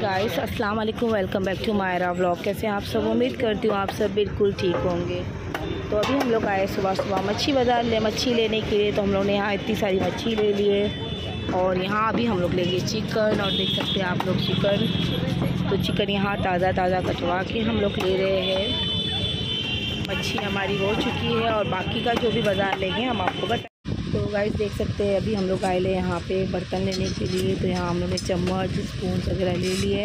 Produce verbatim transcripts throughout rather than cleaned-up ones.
Guys अस्सलाम वालेकुम, welcome back to Maira vlog. कैसे हैं आप सब? उम्मीद करती हूँ आप सब बिल्कुल ठीक होंगे। तो अभी हम लोग आए सुबह सुबह मच्छी बाज़ार ले मच्छी लेने के लिए। तो हम लोग ने यहाँ इतनी सारी मच्छी ले लिए और यहाँ अभी हम लोग लेंगे चिकन। और देख सकते हैं आप लोग चिकन, तो चिकन यहाँ ताज़ा ताज़ा कटवा के हम लोग ले रहे हैं। मच्छी हमारी हो चुकी है और बाकी का जो भी बाज़ार लेंगे हम आपको बता। तो गाइस देख सकते हैं अभी हम लोग आए ले यहाँ पे बर्तन लेने के लिए। तो यहाँ हम लोग ने चम्मच स्पून वगैरह ले लिए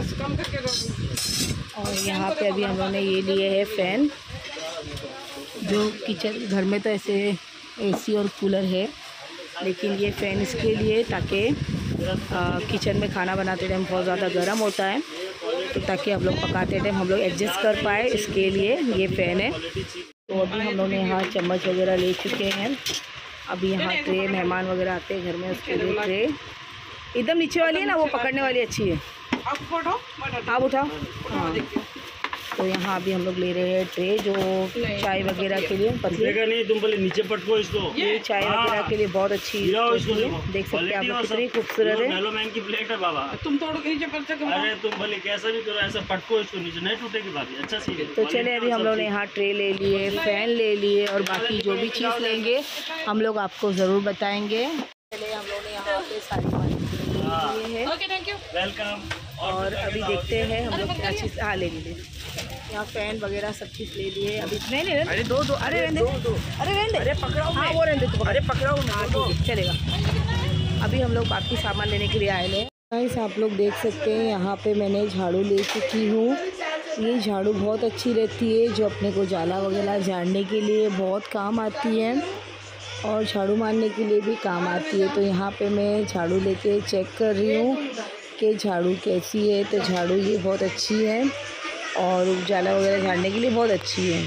और यहाँ पे अभी हम लोग ने ये लिए है फ़ैन। जो किचन घर में तो ऐसे एसी और कूलर है, लेकिन ये फ़ैन इसके लिए ताकि किचन में खाना बनाते टाइम बहुत ज़्यादा गर्म होता है, तो ताकि हम लोग पकाते टाइम हम लोग एडजस्ट कर पाए, इसके लिए ये फ़ैन है। तो अभी हम लोग ने यहाँ चम्मच वगैरह ले चुके हैं। अभी यहाँ ट्रे मेहमान वगैरह आते हैं घर में, उसके लिए ट्रे एकदम नीचे वाली है ना, वो पकड़ने वाली अच्छी है। आप उठाओ। हाँ, तो यहाँ अभी हम लोग ले रहे हैं ट्रे जो चाय वगैरह के लिए। नहीं, तुम पहले नीचे पटको इसको। ये चाय वगैरह के लिए बहुत अच्छी है। देख सकते हैं आप लोग कितनी खूबसूरत है। मेलोमैन की प्लेट है बाबा, तुम तोड़ के नीचे पटक। अरे तुम भले कैसा भी करो, ऐसा पटको इसको नीचे, नहीं टूटेगी बात। अच्छा सी। तो चले अभी हम लोग ने यहाँ ट्रे ले लिए, फ़ैन ले लिए और बाकी जो भी चीज़ लेंगे हम लोग आपको ज़रूर बताएंगे। चले हम लोग ने यहाँ पे सारी बातें है। Okay, thank you, welcome. और अभी देखते हैं हम लोग क्या चीज़। हाँ ले लिए यहाँ फ़ैन वगैरह सब चीज़ ले लिए। अभी नहीं नहीं अरे दो दो अरे रहने दो दो अरे रहने अरे पकड़ाओ। हाँ वो रहने दो, अरे पकड़ाओ। हाँ ठीक है चलेगा। अभी हम लोग बाकी सामान लेने के लिए आए हैं। गाइस आप लोग देख सकते हैं यहाँ पे मैंने झाड़ू ले चुकी हूँ। ये झाड़ू बहुत अच्छी रहती है, जो अपने को जाला वगैरह झाड़ने के लिए बहुत काम आती है और झाड़ू मारने के लिए भी काम आती है। तो यहाँ पे मैं झाड़ू लेके चेक कर रही हूँ कि झाड़ू कैसी है। तो झाड़ू ये बहुत अच्छी है और उजाला वगैरह झाड़ने के लिए बहुत अच्छी है।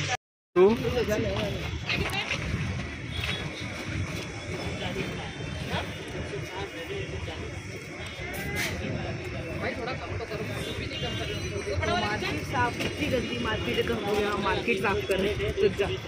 मार्केट साफ, कितनी गंदी मार्केट है, हो गया मार्केट साफ कर रहे थे। तो जा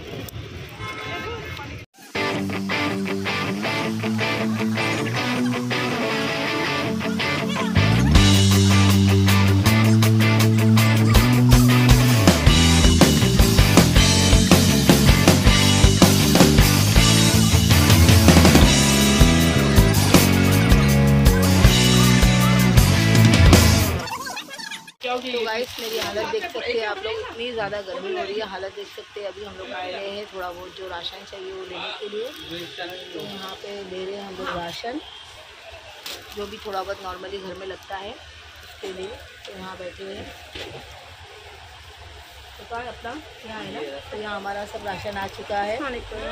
तो गाइस मेरी हालत देख सकते हैं आप लोग, इतनी ज़्यादा गर्मी हो रही है, हालत देख सकते हैं। अभी हम लोग आए रहे हैं थोड़ा बहुत जो राशन चाहिए वो लेने के लिए। तो यहाँ पे ले रहे हैं हम लोग राशन, जो भी थोड़ा बहुत नॉर्मली घर में लगता है उसके लिए। तो यहाँ बैठे हैं, तो क्या अपना यहाँ है ना, तो यहाँ हमारा सब राशन आ चुका है।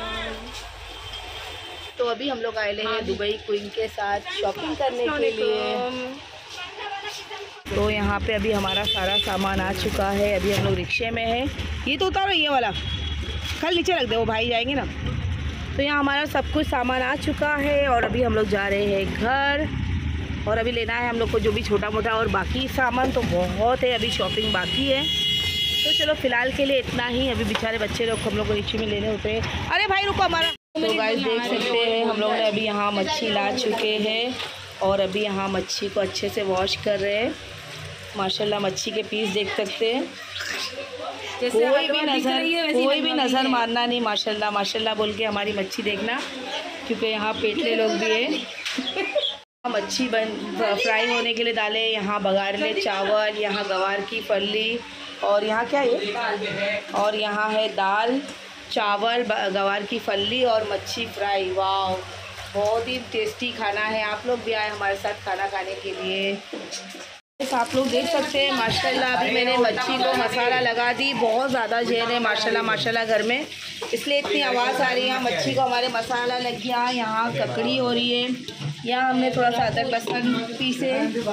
तो अभी हम लोग आए हैं दुबई क्वीन के साथ शॉपिंग करने के लिए। तो यहाँ पे अभी हमारा सारा सामान आ चुका है। अभी हम लोग रिक्शे में है। ये तो उतारो, ये वाला कल नीचे रख दे, वो भाई जाएंगे ना। तो यहाँ हमारा सब कुछ सामान आ चुका है और अभी हम लोग जा रहे हैं घर। और अभी लेना है हम लोग को जो भी छोटा मोटा, और बाकी सामान तो बहुत है, अभी शॉपिंग बाकी है। तो चलो फ़िलहाल के लिए इतना ही। अभी बेचारे बच्चे लोग हम लोग को रिक्शे में लेने होते हैं। अरे भाई रुको हमारा। तो गाइस देख सकते हैं हम लोग ने अभी यहाँ मच्छी ला चुके हैं और अभी यहाँ मच्छी को अच्छे से वॉश कर रहे हैं। माशाल्लाह मच्छी के पीस देख सकते हैं। कोई भी नज़र कोई भी नज़र मारना नहीं, माशाल्लाह माशाल्लाह बोल के हमारी मच्छी देखना, क्योंकि यहाँ पेटले लोग भी हैं। मच्छी बन फ्राई होने के लिए डाले, यहाँ बघारले चावल, यहाँ गवार की फली, और यहाँ क्या है, और यहाँ है दाल चावल गवार की फली और मच्छी फ्राई। वाह, बहुत ही टेस्टी खाना है। आप लोग भी आए हमारे साथ खाना खाने के लिए। आप लोग देख सकते हैं माशाल्लाह अभी मैंने मच्छी को मसाला लगा दी। बहुत ज़्यादा जहर है माशाल्लाह माशाल्लाह घर में, इसलिए इतनी आवाज़ आ रही है। मच्छी को हमारे मसाला लग गया, यहाँ ककड़ी हो रही है, यहाँ हमने थोड़ा सा अदरक लहसुन पीसे।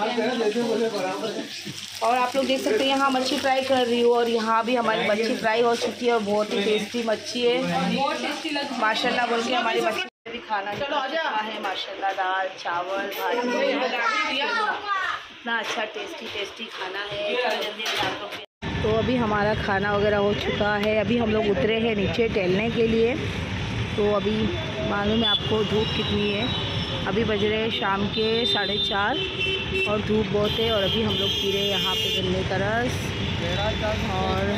और आप लोग देख सकते हैं यहाँ मच्छी फ्राई कर रही हूँ और यहाँ भी हमारी मच्छी फ्राई हो चुकी है और बहुत ही टेस्टी मच्छी है, बहुत टेस्टी लग माशाल्लाह बोल के हमारी मच्छी भी खाना चलो है माशाल्लाह। दाल चावल भाजी, इतना अच्छा टेस्टी टेस्टी खाना है। तो अभी हमारा खाना वगैरह हो चुका है। अभी हम लोग उतरे हैं नीचे टहलने के लिए। तो अभी मालूम है आपको धूप कितनी है, अभी बज रहे हैं शाम के साढ़े चार और धूप बहुत है। और अभी हम लोग पी रहे हैं यहाँ पे गन्ने का रस। और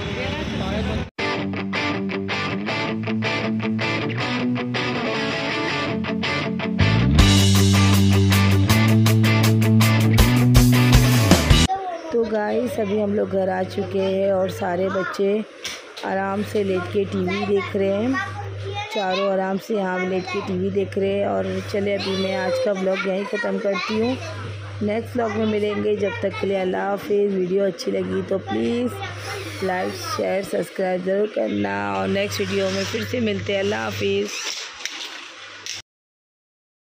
तो गाइस अभी हम लोग घर आ चुके हैं और सारे बच्चे आराम से लेट के टीवी देख रहे हैं। चारों आराम से यहाँ लेट के टीवी देख रहे हैं। और चले अभी मैं आज का व्लॉग यहीं ख़त्म करती हूँ। नेक्स्ट व्लॉग में मिलेंगे, जब तक के लिए अल्लाह हाफिज़। वीडियो अच्छी लगी तो प्लीज़ लाइक शेयर सब्सक्राइब ज़रूर करना और नेक्स्ट वीडियो में फिर से मिलते हैं। अल्लाह हाफिज़।